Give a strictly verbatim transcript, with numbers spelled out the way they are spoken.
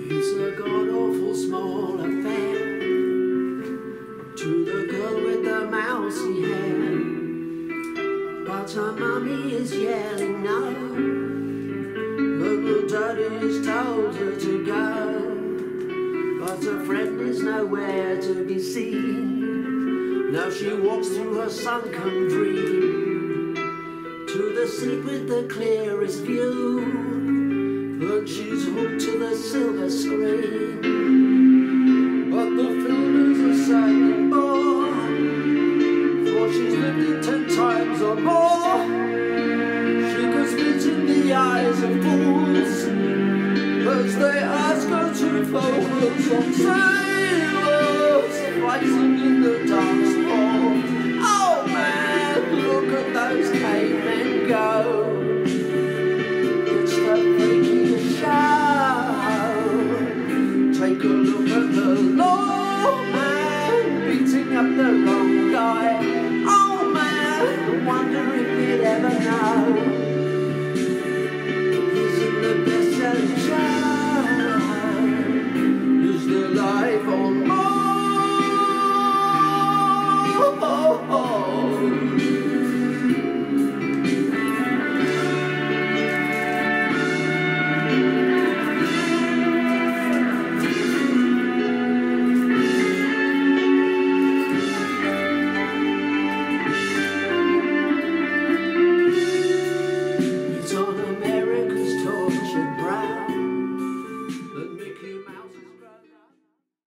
It's a god-awful small affair to the girl with the mousy hair, but her mummy is yelling no, but the daddy's told her to go, but her friend is nowhere to be seen. Now she walks through her sunken dream to the seat with the clearest view, but she's hooked to the silver screen. But the film is a sad bore, for she's lived it ten times or more. She could spit in the eyes of fools as they ask her to focus on sailors fighting in the dark.